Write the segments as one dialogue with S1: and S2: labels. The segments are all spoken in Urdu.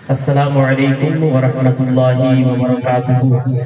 S1: السلام علیکم ورحمۃ اللہ وبرکاتہ۔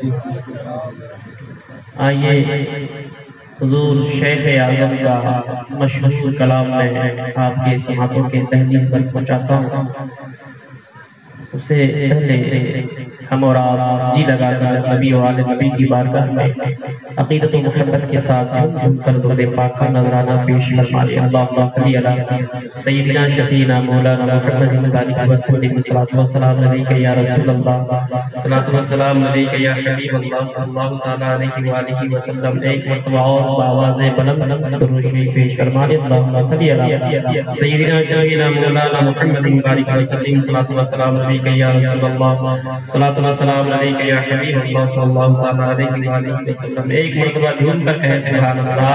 S1: آئیے حضور شیخ اعظم کا مشہور کلام میں آپ کے سماعتوں کے تحلیل پر پہنچاتا ہوں۔ اسے پہلے ہم اور آپ جی لگا کر نبی و آل نبی کی بارگاہ میں عقیدت و محبت کے ساتھ جھوم کر درود پاک کا نذرانہ پیش فرمائیں۔ اللہم صلی علی سیدنا شفیعنا مولانا محمد وعلیہ وسلم، صلاۃ و سلام علیک یا رسول اللہ، صلاۃ و سلام علیک یا حبیب اللہ صلی اللہ تعالی علیہ وآلہ وسلم۔ ایک مرتبہ اور بآواز بلند درود شریف پیش فرمائیں۔ اللہم صلی علی سیدنا شفیعنا مولانا محمد وعلیہ وسلم، صلاۃ و سلام علیک یا رسول اللہ، صلاۃ و سلام علیک یا حبیب اللہ صلی اللہ تعالی علیہ وآلہ وسلم۔ ایک مرتبہ جھوم کر کہیں سبحان اللہ۔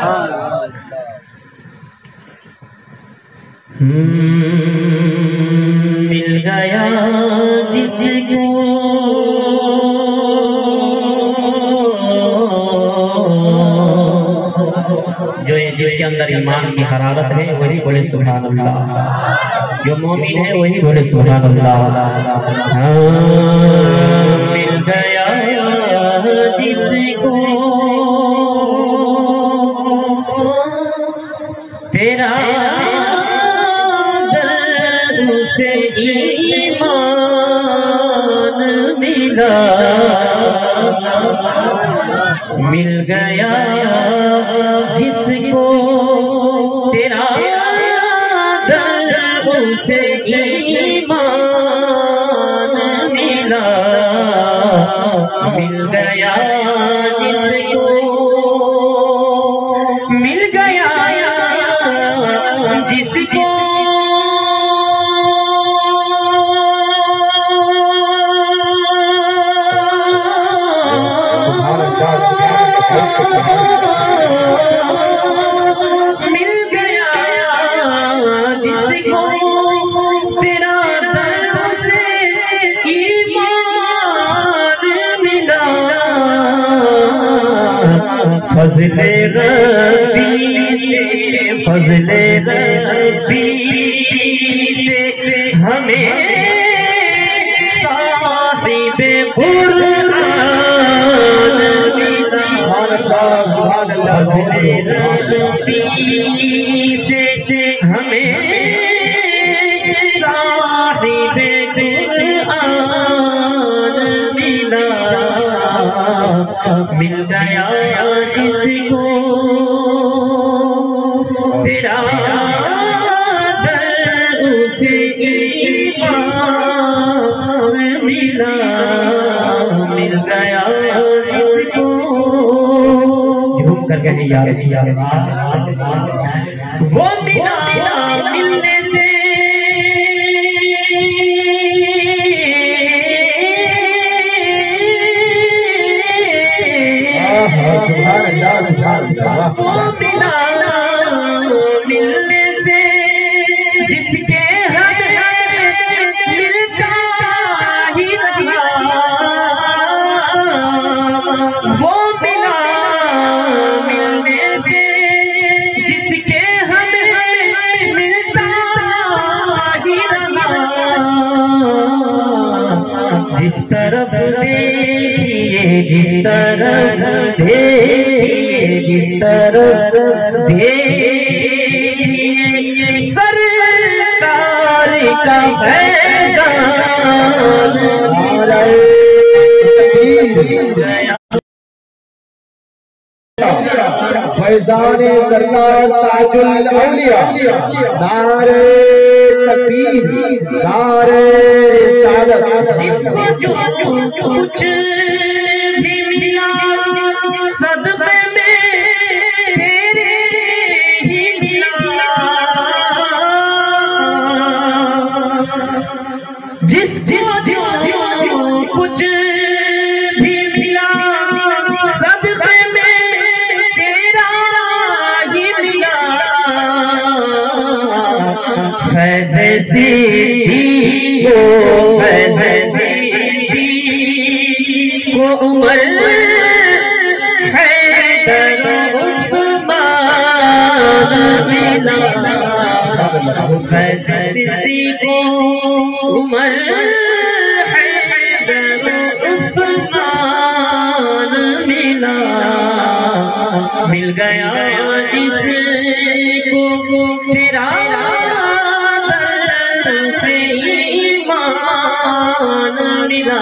S1: مل گیا جس کو جس کے اندر ایمان کی حرارت ہے وہی بولے سبحان اللہ، جو مومن ہے وہی بولے سبحان اللہ۔ مل گیا جس کو تیرا درد سے ایمان ملا، مل گیا جس کو تیرا درد سے ایمان ملا، مل گیا جس کو، مل گیا جس کو مل گیا جس کو تیرا درد سے ایمان ملا، فضل ربی سے، فضل ربی سے ہمیں صاحب قرآن ملا، فضل ربی سے ہمیں صاحب قرآن ملا، مل گیا جس کو تیرا درد سے ایمان ملا، مل گیا جس کو، جھوم کر کہیں یا رسول اللہ۔ وہ ملا ملنے سے
S2: سبحان اللہ سبحان اللہ۔
S1: وہ ملا ملنے سے جس کے ہم ملتا ہی رہا، وہ ملا ملنے سے جس کے ہم ملتا ہی رہا، جس طرف دیکھیے جس طرف دیکھیے جس طرف دیکھیے سرکار کا فیضان
S2: فیضان سرکار تاج الاولیاء، نعرہ تکبیر، نعرہ رسالت۔
S1: جو کچھ بھی ملا صدقے میں تیرے ہی ملا، جس جو کچھ بھی ملا صدقے میں تیرا ہی ملا، فیض صدیق کو، فیض صدیق کو عمر حیدر عثمان ملا، فیض صدیق کو عمر گیا جس کو تیرا درد سے ایمان ملا.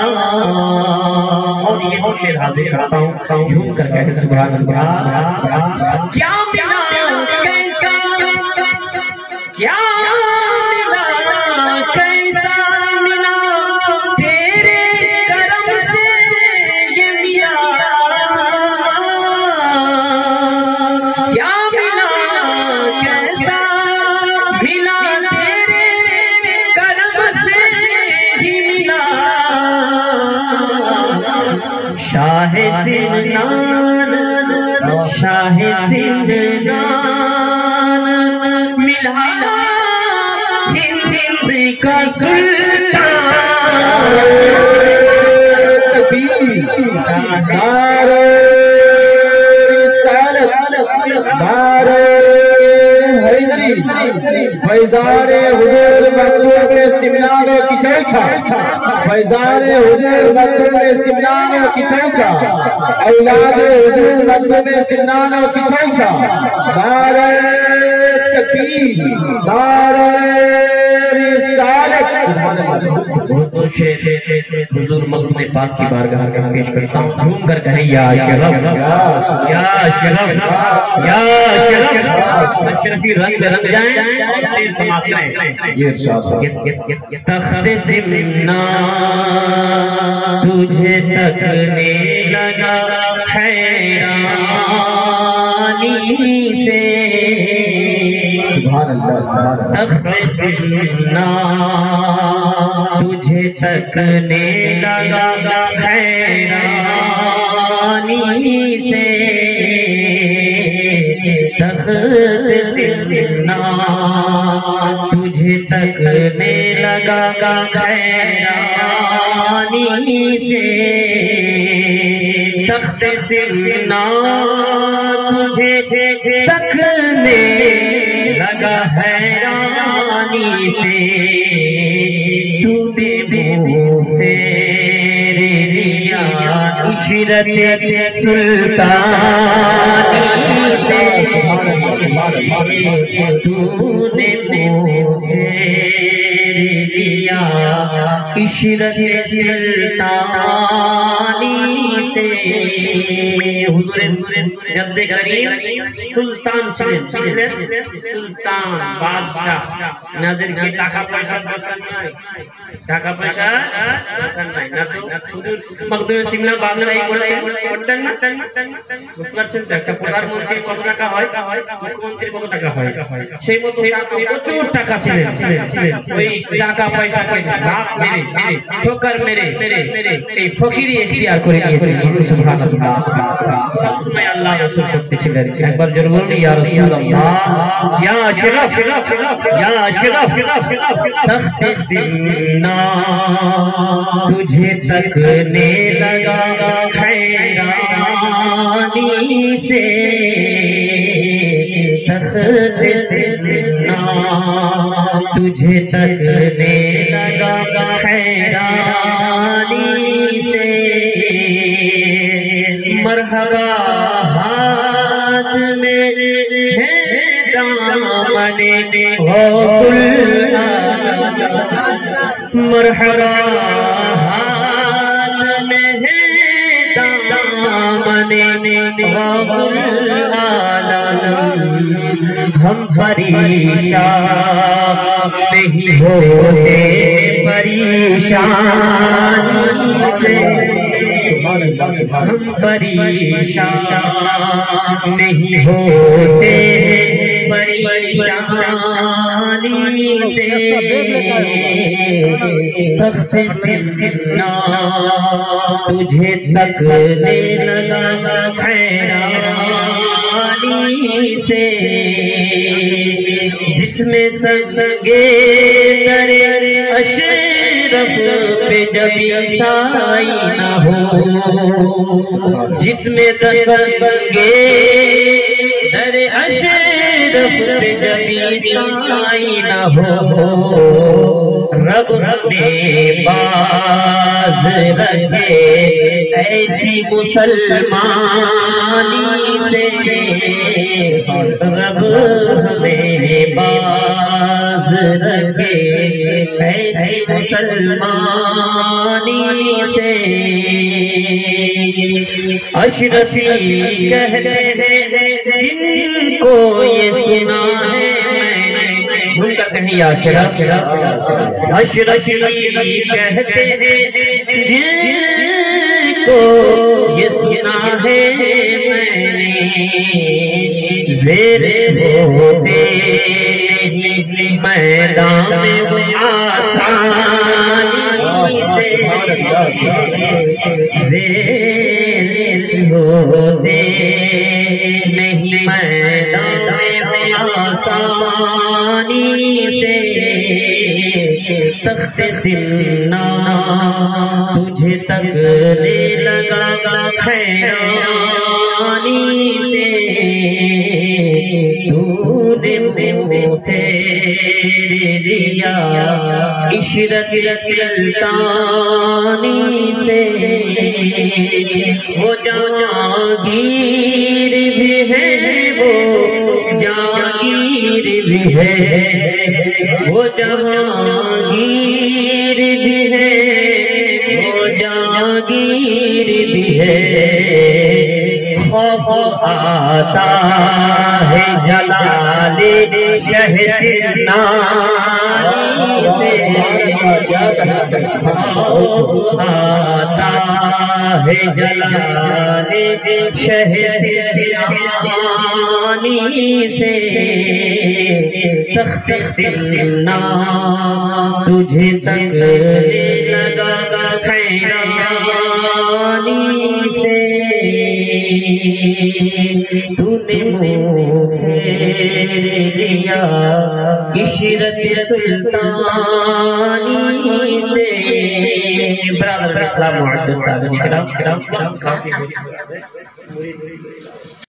S1: اور یہ شعر حاضر کرتا ہوں جھوم کر کہتے سبحان اللہ. کیا ملا کیسا کیا ملا کیسا ملا تیرے کرم سے یہ ملا. کیا ملا کیسا ملا تیرے کرم سے ہی ملا. شاہ سندان شاہ سندان ملا ہند ہند کا سلطان.
S2: نعرہ رسالت نعرہ حیدری فیضان حضور مکتوب سمنان کی چرچا فیضان حضور مکتوب سمنان کی چرچا اولاد حضور مکتوب سمنان کی چرچا. نعرہ تکبیر نعرہ رسالت.
S1: حضور مخدوم پاک کی بارگاہ میں پیش کرتا ہوں گھوم کر کہیں یا شرف یا شرف یا شرف. اشرفی رنگ رنگ جائیں شیر سماعت کریں. تخت سمنان تجھے تکنے لگا حیرانی سے.
S2: سبحان اللہ سبحان اللہ.
S1: تخت سمنان تجھے تکنے لگا حیرانی سے. تخت سمنان تجھے تکنے لگا حیرانی سے. تخت سمنان تجھے تکنے لگا حیرانی سے. تو بے تیرے لیا عشرت سلطانی سے. تو نے تیرے لیا عشرت سلطانی سے. حضور جب کریم سلطان چھلے سلطان بادشاہ ناظر کی টাকা পয়সা দরকার নাই. টাকা পয়সা দরকার নাই না তো হুজুর মখদুম সিমনা বাদশাহ এই করতেন না. বুঝতে পারছেন তো একটা প্রধানমন্ত্রীর কত টাকা হয় মুখ্যমন্ত্রীর কত টাকা হয় সেই মতো প্রচুর টাকা ছিলেন. ওই টাকা পয়সাকে লাভ মেরে ঠোকার মেরে এই ফকিরি এখতিয়ার করে নিয়েছিলেন. সুবহানাল্লাহ. সবসময় আল্লাহ রাসূল করতেছিলেন. একবার জোরে বলুন ইয়া রাসূলুল্লাহ ইয়া শরফ ইয়া শরফ. تخت سمنان تجھے تکنے لگا حیرانی سے. تخت سمنان تجھے تکنے لگا حیرانی سے. مرحبا ہاتھ میں ہے دامن غوث مرحبا ہاتھ میں ہے دامن غوث العالم. ہم پریشان نہیں ہوتے پریشان سے. ہم پریشان نہیں ہوتے پریشانی سے. تخت سمنان تجھے تکنے لگا حیرانی سے. جس میں سنگے درے اشرف پہ جب شائی نہ ہو. جس میں سنگے درے اشرف پہ جب شائی نہ ہو. رب نے بار باز رکھے ایسی مسلمانی سے رب ہمیں باز رکھے ایسی مسلمانی سے اشرفی کہتے ہیں جن کو یہ سنا ہے بھول کر کہیں یا اشرف اشرفی کہتے ہیں جن کو یہ سنا ہے میں نے زیر ہوتے میدان آسانی سے زیر ہوتے نہیں میدان آسانی سے تخت سمنا تجھے تک لے لگا خیرانی سے تو نے مجھے لیا عشرت سلطانی سے وہ جہانگیر بھی ہے وہ جہانگیر بھی ہے وہ جہانگیر بھی ہے وہ جہانگیر بھی ہے خوف آتا ہے جلال شہر نانی سے خوف آتا ہے جلال شہر نانی سے تخت سمنا تجھے تک لگا خیرانی سے تو نے منہ پھیر لیا عشرت سلطانی سے برادر اسلام معزز صاحب کرام